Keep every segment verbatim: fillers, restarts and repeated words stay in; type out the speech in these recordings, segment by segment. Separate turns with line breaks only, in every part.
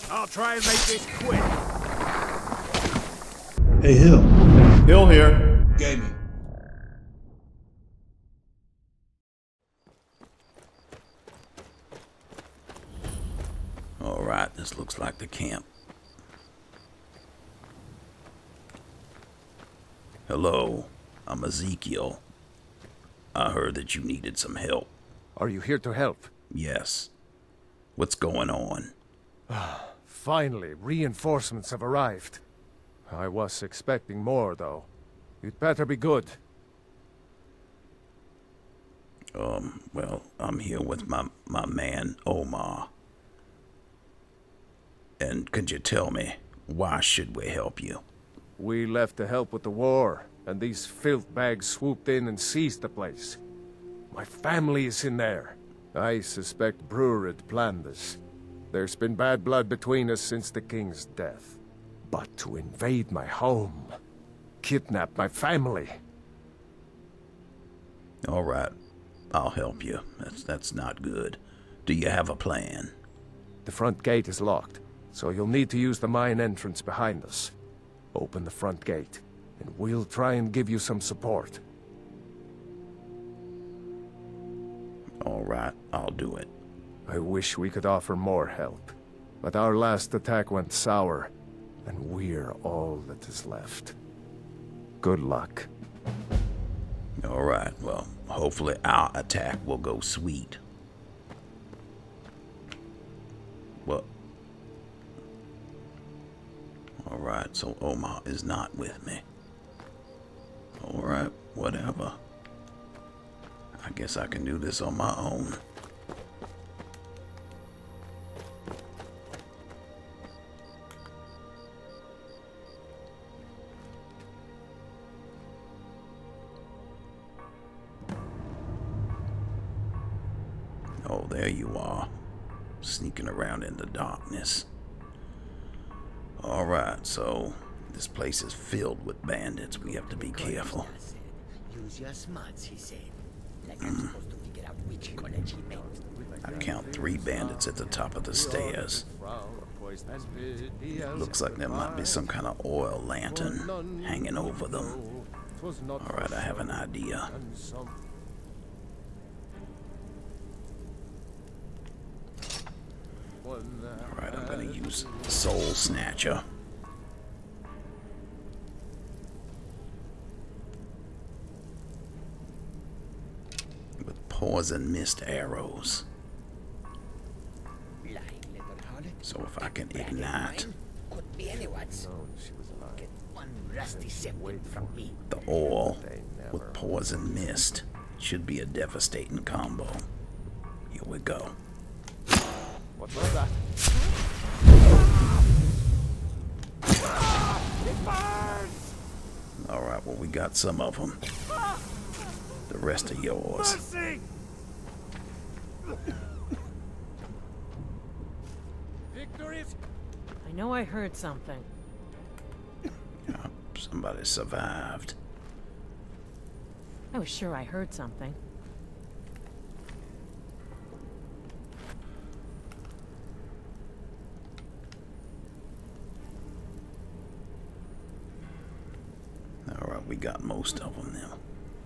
I'll try and make this quick.
Hey, Hill.
Hill here.
Gaming.
All right, this looks like the camp. Hello, I'm Ezekiel. I heard that you needed some help.
Are you here to help?
Yes. What's going on?
Finally, reinforcements have arrived. I was expecting more, though. You'd better be good.
Um, well, I'm here with my, my man, Omar. And could you tell me, why should we help you?
We left to help with the war, and these filth bags swooped in and seized the place. My family is in there. I suspect Brurid planned this. There's been bad blood between us since the king's death. But to invade my home, kidnap my family...
All right, I'll help you. That's, that's not good. Do you have a plan?
The front gate is locked, so you'll need to use the mine entrance behind us. Open the front gate, and we'll try and give you some support.
All right, I'll do it.
I wish we could offer more help, but our last attack went sour, and we're all that is left. Good luck.
All right, well, hopefully our attack will go sweet. Well, all right, so Omar is not with me. All right, whatever. I guess I can do this on my own. Oh, there you are, sneaking around in the darkness. All right, so this place is filled with bandits. We have to be careful.
Use your smarts, he said. Like I'm supposed to figure out which college he meant.
I count three bandits at the top of the stairs. Looks like there might be some kind of oil lantern hanging over them. All right, I have an idea. Alright, I'm gonna use Soul Snatcher. With poison mist arrows. So if I can ignite
Could be anyone's. Get one rusty septim from me.
the oil with poison mist, should be a devastating combo. Here we go.
What was that?
All right, well, we got some of them. The rest are yours.
I know I heard something.
Yeah, somebody survived.
I was sure I heard something.
All right, we got most of them now.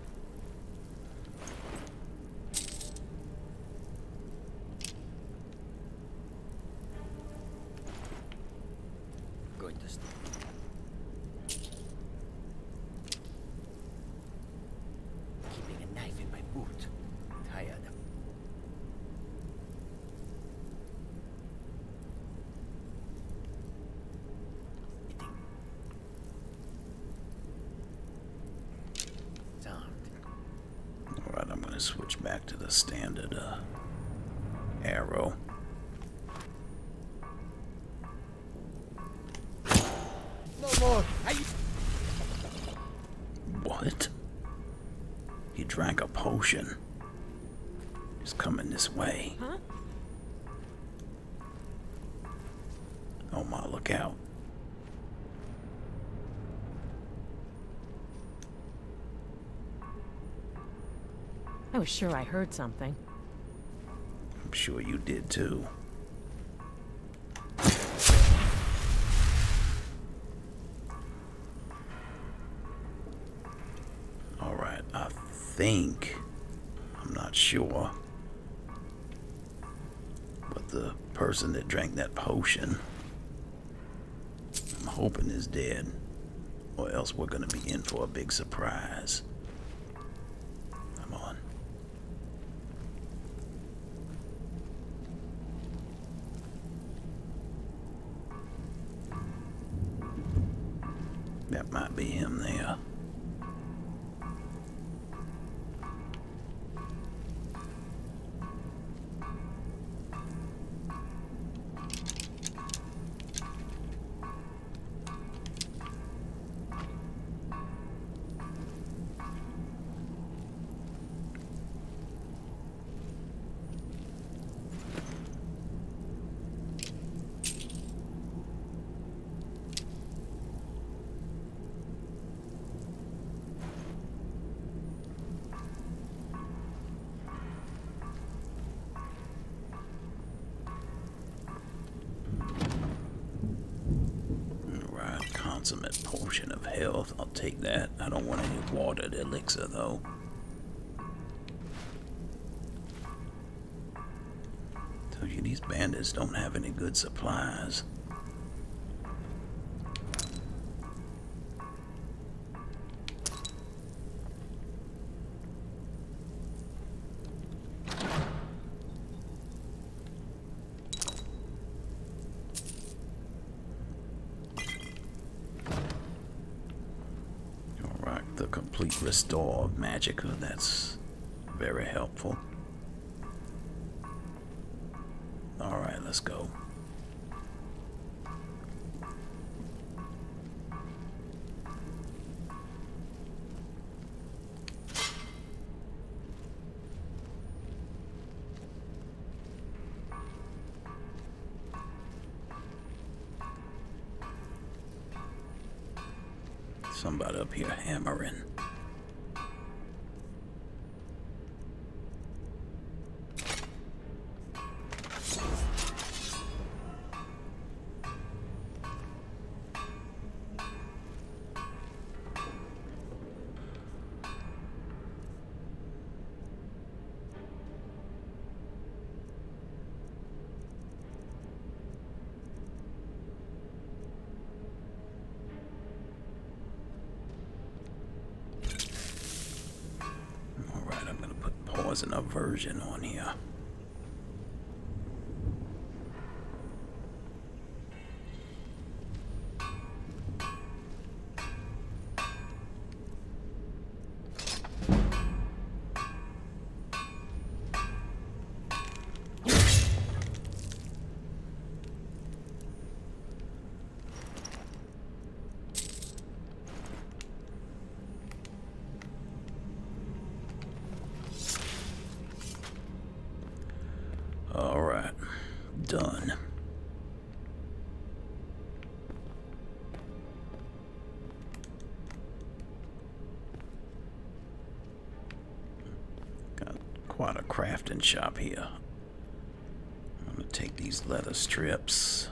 Going to stop. Keeping a knife in my boot. Tired.
All right, I'm going to switch back to the standard uh, arrow.
No more. I...
What? He drank a potion. He's coming this way.
Huh?
Oh my, look out.
I was sure I heard something.
I'm sure you did too. think, I'm not sure, but the person that drank that potion, I'm hoping is dead, or else we're gonna be in for a big surprise. Come on. That might be him there. Consummate potion of health. I'll take that. I don't want any watered elixir though. Tell you, these bandits don't have any good supplies. The complete restore of magicka, that's very helpful. Alright, let's go. Somebody up here hammering. Poison aversion on here. Alright, done. Got quite a crafting shop here. I'm gonna take these leather strips.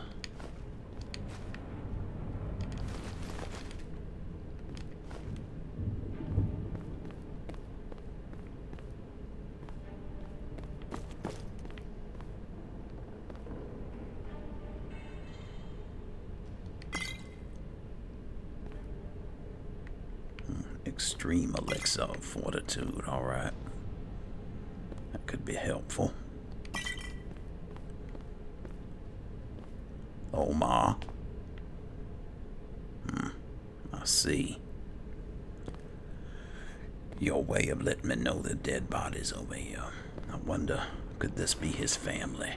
Extreme elixir of fortitude, alright. That could be helpful. Omar. Hmm, I see. Your way of letting me know the dead bodies over here. I wonder, could this be his family?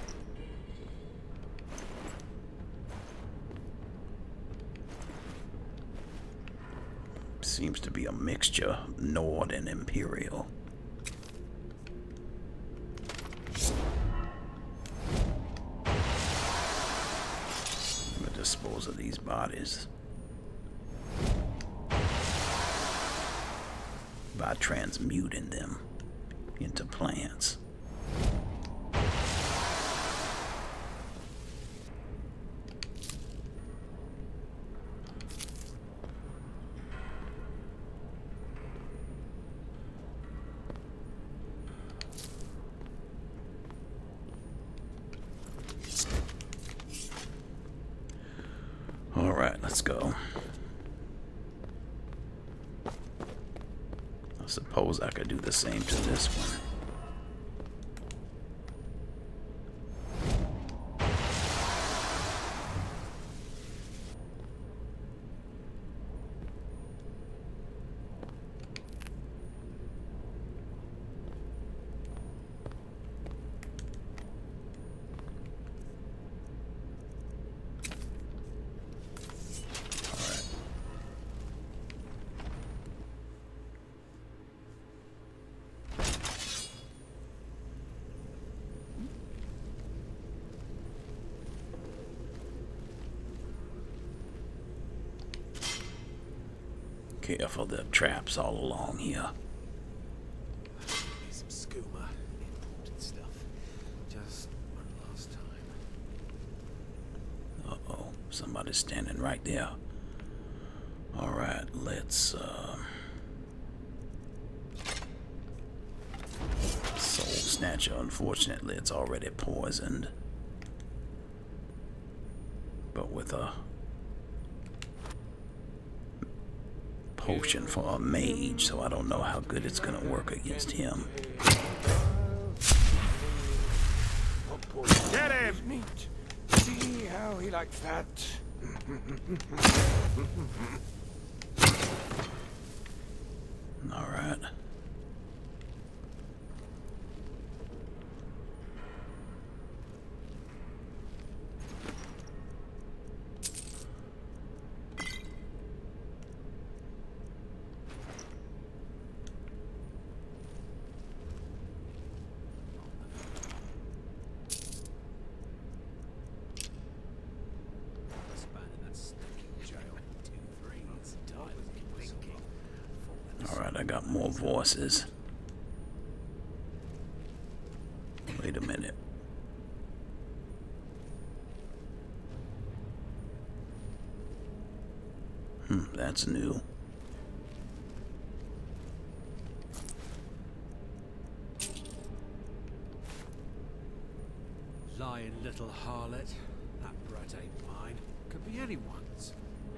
Seems to be a mixture, Nord and Imperial. I'm gonna dispose of these bodies by transmuting them into plants. All right, let's go. I suppose I could do the same to this one. Careful, there are traps all along here.
Some skooma, imported stuff. Just one last time.
Uh-oh, somebody's standing right there. Alright, let's, uh... Soul Snatcher, unfortunately, it's already poisoned. But with a potion for a mage, so I don't know how good it's gonna work against him.
Get him!
Meat. See how he likes that.
All right. Alright, I got more voices. Wait a minute. Hmm, that's new.
Lying little harlot. That brat ain't mine. Could be anyone's.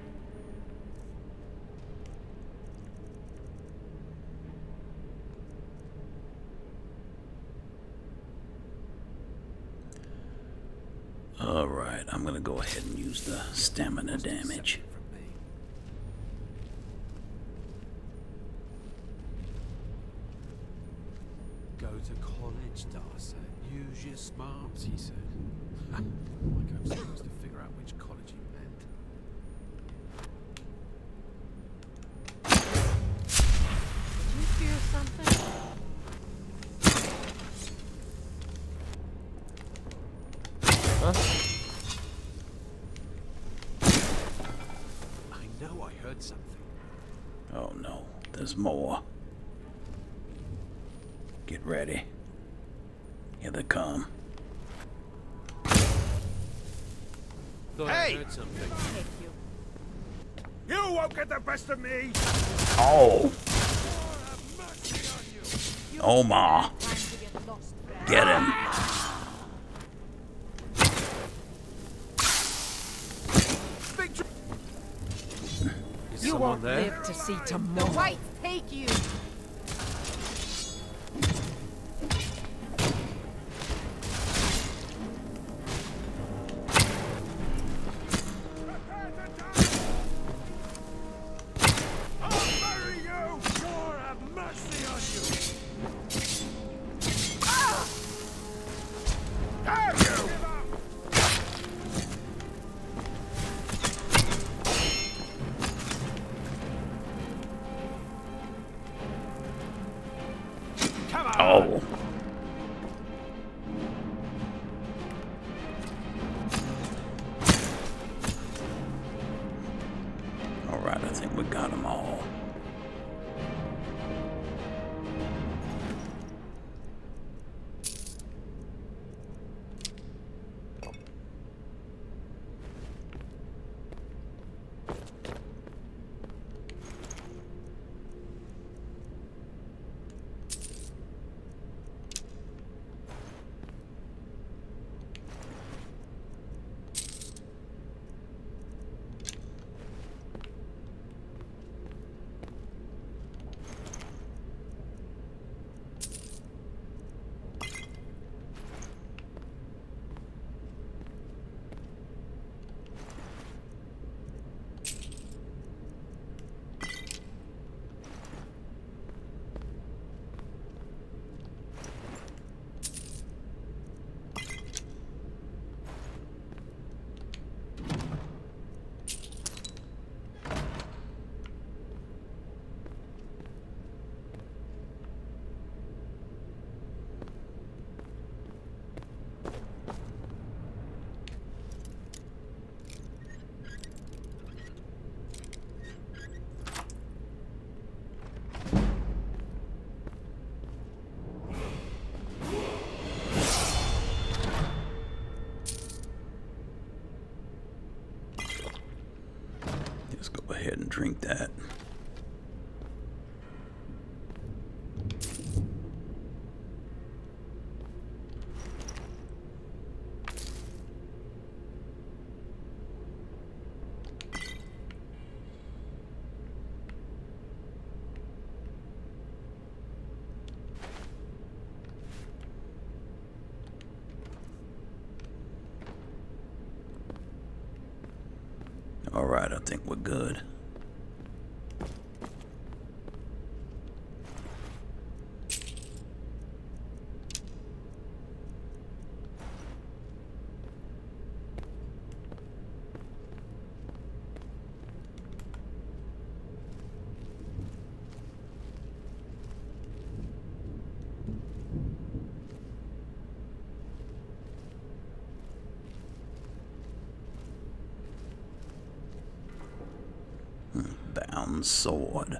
Alright, I'm gonna go ahead and use the stamina damage.
From me. Go to college, Darcy. Use your smarts, he said. Like I was supposed to figure out which college he meant.
Did you hear something?
Huh?
I know I heard something.
Oh no, there's more. Get ready. Here they come.
Thought
Hey!
I heard something.
Thank you.
You won't get the best of me.
Oh!
Have mercy on you.
Omar! Get him!
Is
You
someone
won't
there?
live to see tomorrow.
White, take you!
I'll bury you. Lord have mercy on you. Damn you! Come on.
Oh! Alright, I think we got them all. ahead and drink that. All right, I think we're good. Bound sword.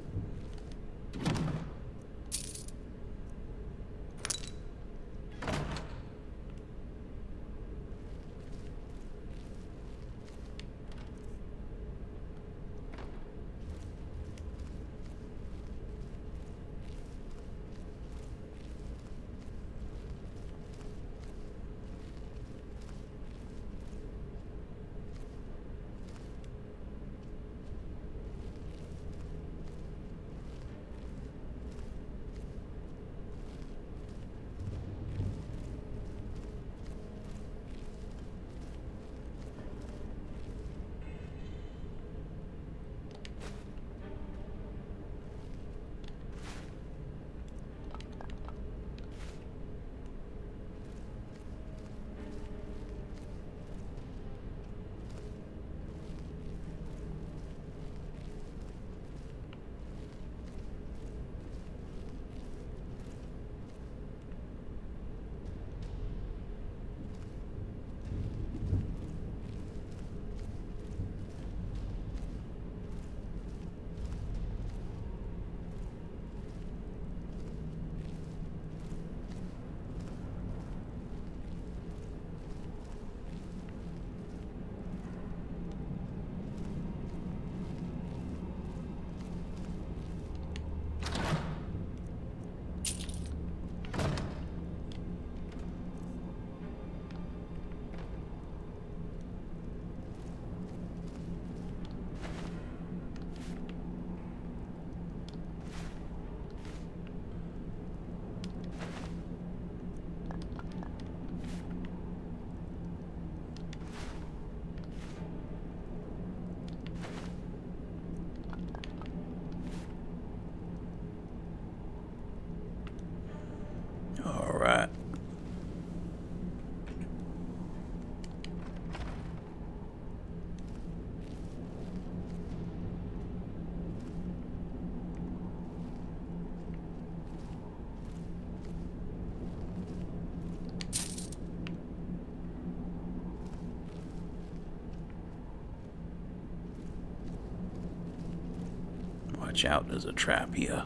Right. Watch out, there's a trap here.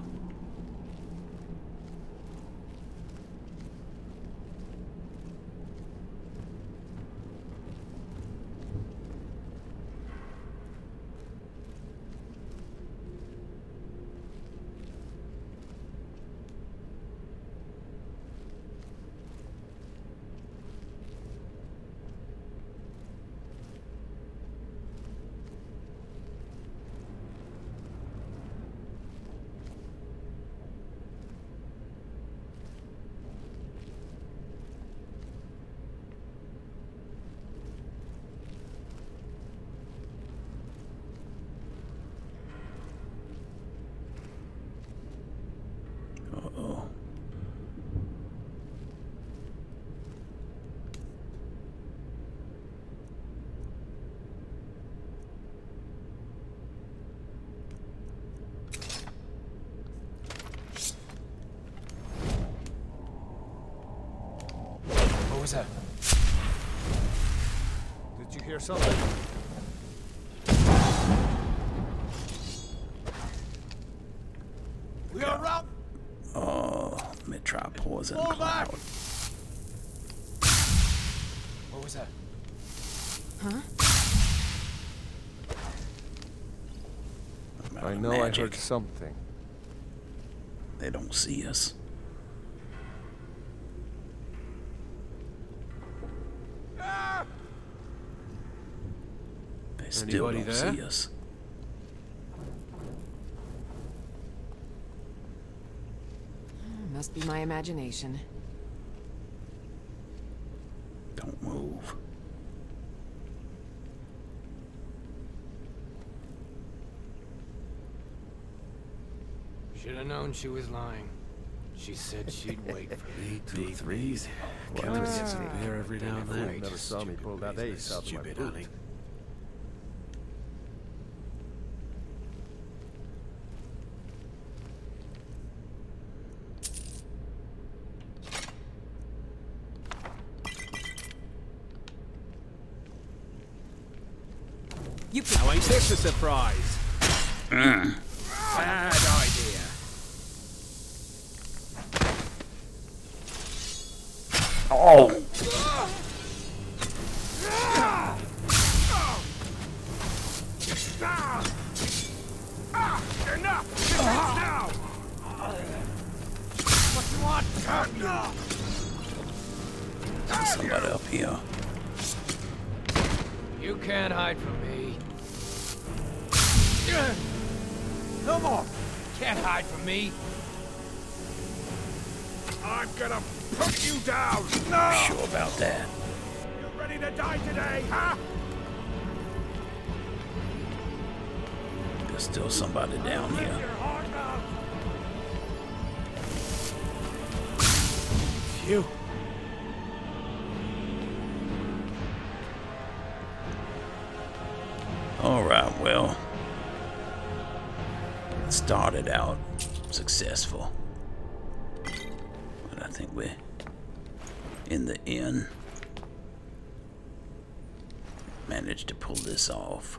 Uh-oh.
What was that? Did you hear something?
We are out.
Oh, Mitra poison
Fall back.
cloud.
What was that?
Huh?
I
of
know
magic.
I heard something.
They don't see us. They still
Anybody
don't
there?
see us.
Must be my imagination.
Don't move.
Should have known she was lying. She said she'd wait for me.
Two, three. Captain gets some beer every now and then.
Never saw me pull that ace out of my
Stupid,
boot.
honey.
You
Now ain't this a surprise? Bad idea.
Oh!
Enough! This ends now! What you want?
There's somebody up here.
You can't hide from me.
Come on!
Can't hide from me.
I'm gonna put you down! No!
Sure about that.
You ready to die today, huh?
There's still somebody down
Rip
here.
your heart out!
You.
Alright, well. It started out successful. But I think we're in the end managed to pull this off.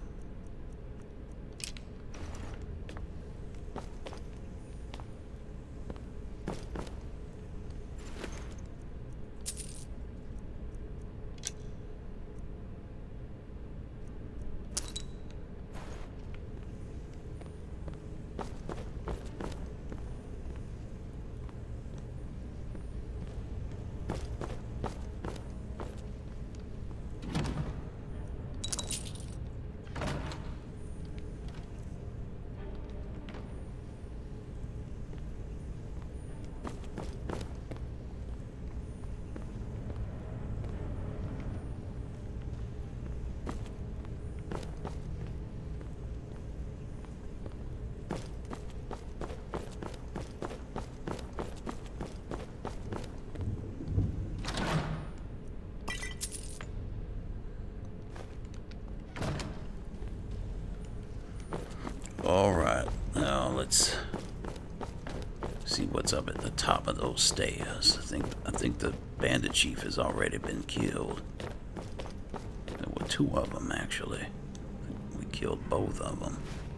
Alright, now let's see what's up at the top of those stairs. I think I think the bandit chief has already been killed. There were two of them actually. We killed both of them.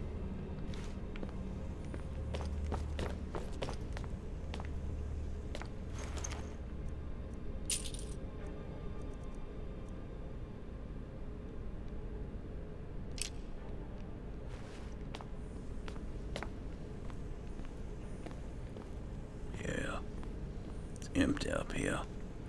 Yeah, it's empty up here.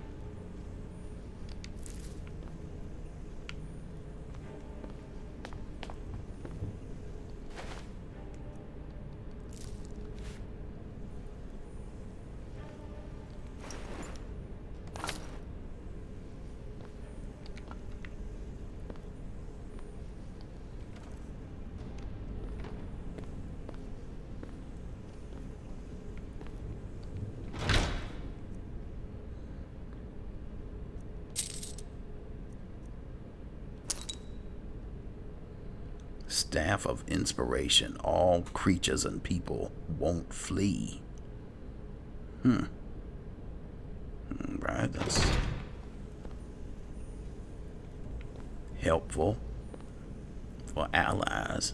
Staff of Inspiration. All creatures and people won't flee. Hmm. Right, that's helpful for allies.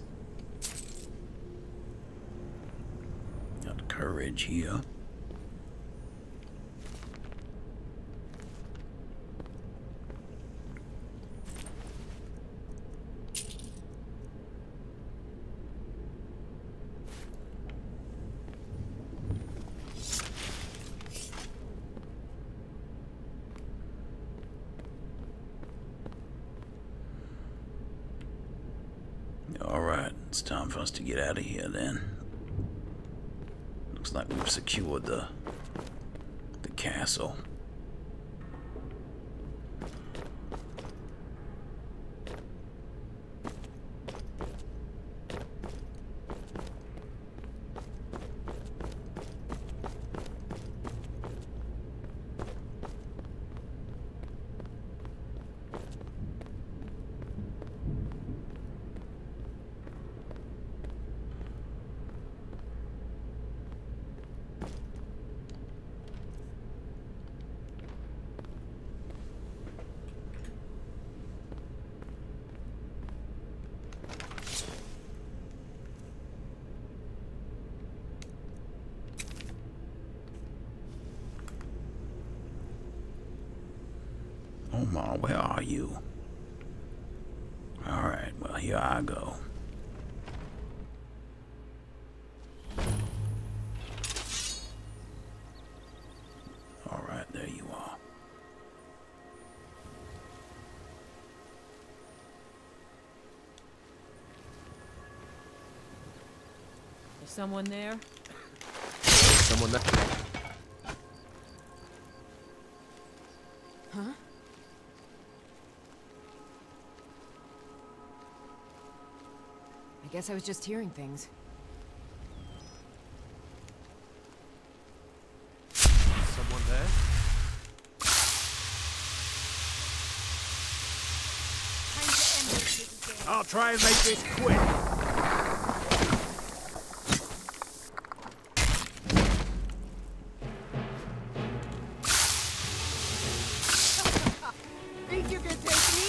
Got courage here. It's time for us to get out of here then. Looks like we've secured the the castle. Omar, where are you? Alright, well, here I go. Alright, there you are.
Is someone there?
Someone there?
Huh? I guess I was just hearing things.
Someone there?
I'll try and make this quick.
Think you can take me?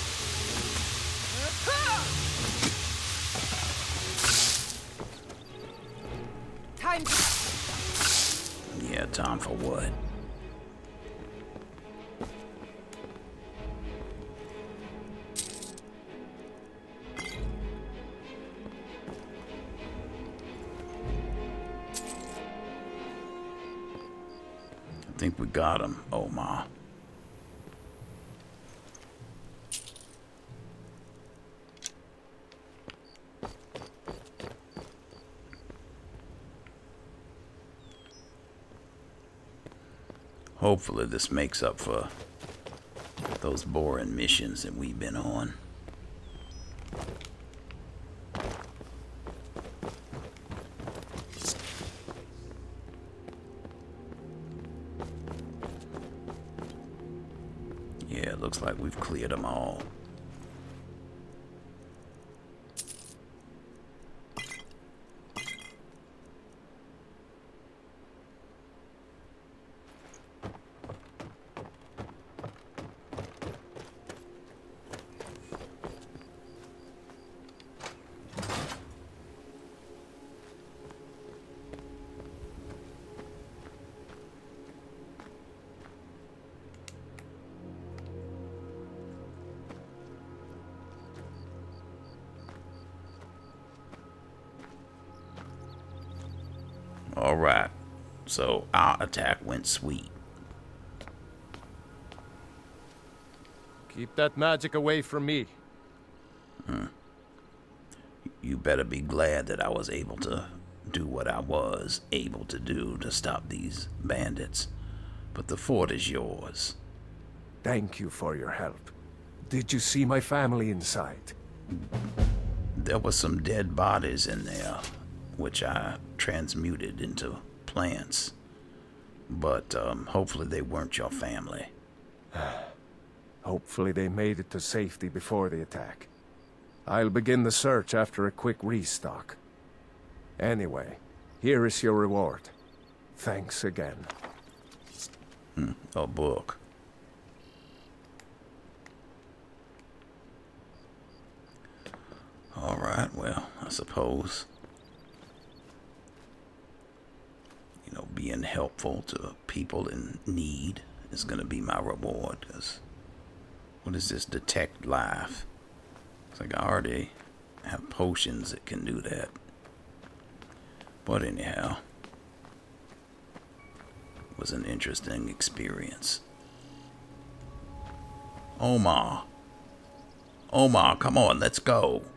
Time to...
Yeah, time for what? I think we got him, Omar. Hopefully this makes up for those boring missions that we've been on. Yeah, it looks like we've cleared them all. Alright, so our attack went sweet.
Keep that magic away from me.
Hmm. You better be glad that I was able to do what I was able to do to stop these bandits. But the fort is yours.
Thank you for your help. Did you see my family inside?
There were some dead bodies in there, which I transmuted into plants. But um, hopefully they weren't your family.
Hopefully they made it to safety before the attack. I'll begin the search after a quick restock. Anyway, here is your reward. Thanks again.
Hmm, a book. Alright, well, I suppose, you know, being helpful to people in need is going to be my reward. Because what is this? Detect life. It's like I already have potions that can do that. But anyhow, it was an interesting experience. Omar. Omar, come on, let's go.